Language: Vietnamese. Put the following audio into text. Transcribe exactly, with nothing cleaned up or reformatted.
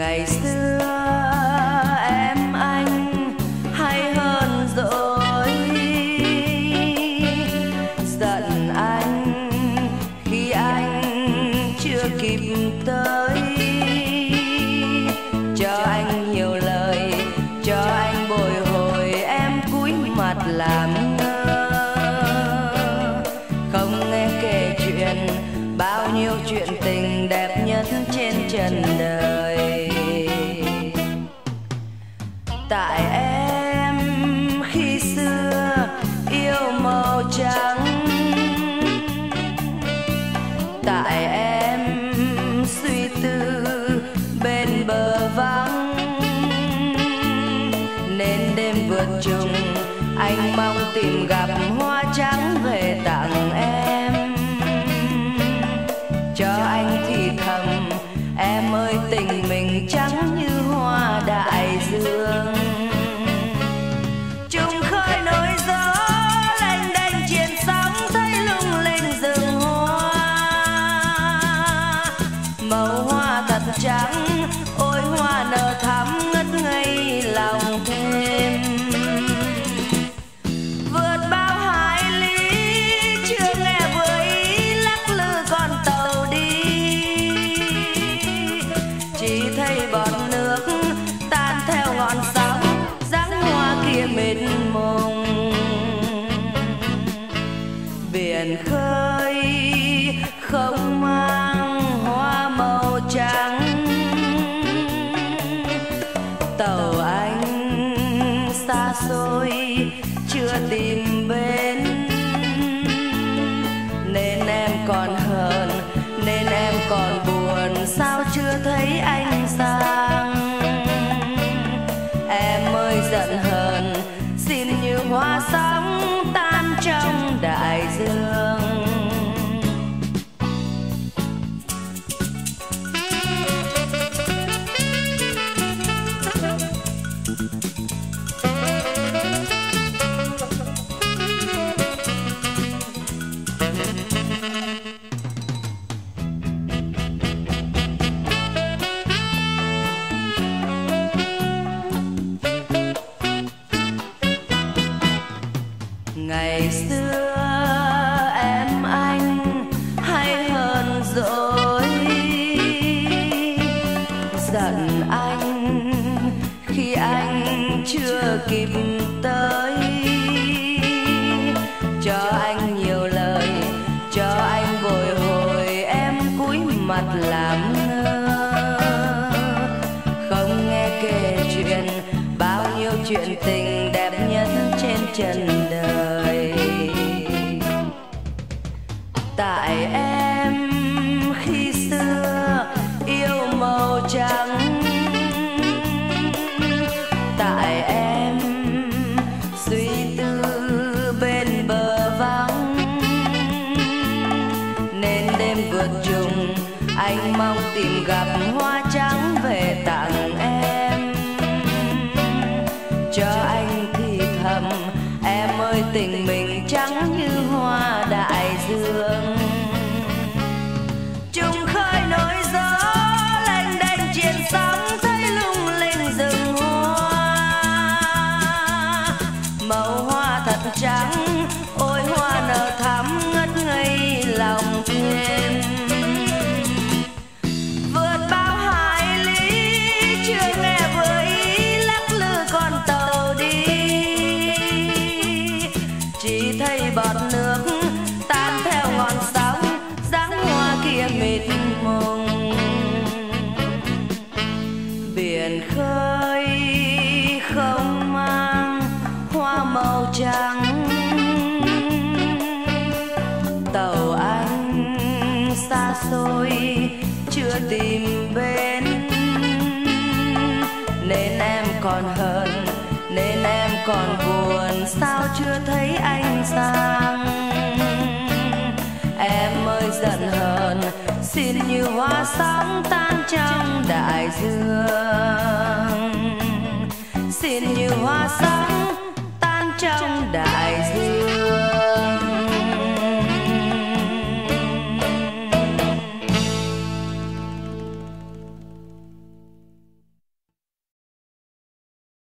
Ngày xưa em anh hay hơn rồi, giận anh khi anh chưa kịp tới, cho anh nhiều lời, cho anh bồi hồi, em cúi mặt làm ngơ, không nghe kể chuyện bao nhiêu chuyện tình đẹp nhất trên trần đời. Tại em khi xưa yêu màu trắng, tại em suy tư bên bờ vắng, nên đêm vượt trùng anh mong tìm gặp hoa trắng về tặng em. Cho anh thì thầm em ơi, tình mình trắng như hoa đại dương. Chung khơi nổi gió lênh đênh triền sóng, thấy lung linh rừng hoa, màu hoa thật trắng, ôi hoa nở thắm ngất ngây lòng thêm. Vượt bao hải lý chưa nghe vừa ý lắc lư con tàu đi, chỉ thấy bọt nước tan theo ngọn sóng, dáng hoa kia mịt mùng. Biển khơi không mang hoa màu trắng, tàu anh xa xôi chưa tìm bến, nên em còn hờn, nên em còn buồn, sao chưa thấy anh sang. Em ơi giận hờn xin như hoa sóng tan trong đại dương. Ngày xưa em anh hay hơn rồi, giận anh khi anh chưa kịp tới, cho anh nhiều lời, cho anh bồi hồi, em cúi mặt làm ngơ, không nghe kể chuyện bao nhiêu chuyện tình đẹp nhất trên trần đời. Tại em khi xưa yêu màu trắng, tại em suy tư bên bờ vắng, nên đêm vượt trùng anh mong tìm gặp hoa trắng về tặng em. Cho anh thì thầm em ơi, tình mình trắng như hoa đại dương. Chung khơi nổi gió lênh đênh triền sóng, thấy lung linh rừng hoa, màu hoa thật trắng, ôi hoa nở thắm ngất ngây lòng thêm. Vượt bao hải lý chưa nghe vừa ý lắc lư con tàu đi, chỉ thấy bọt nước tan theo ngọn sóng, dáng hoa kia mịt mùng. Biển khơi không mang hoa màu trắng, tàu anh xa xôi chưa tìm bến, nên em còn hờn, nên em còn buồn, sao chưa thấy anh sang. Em ơi giận hờn xin như hoa sóng tan trong đại dương, xin như hoa sóng tan trong đại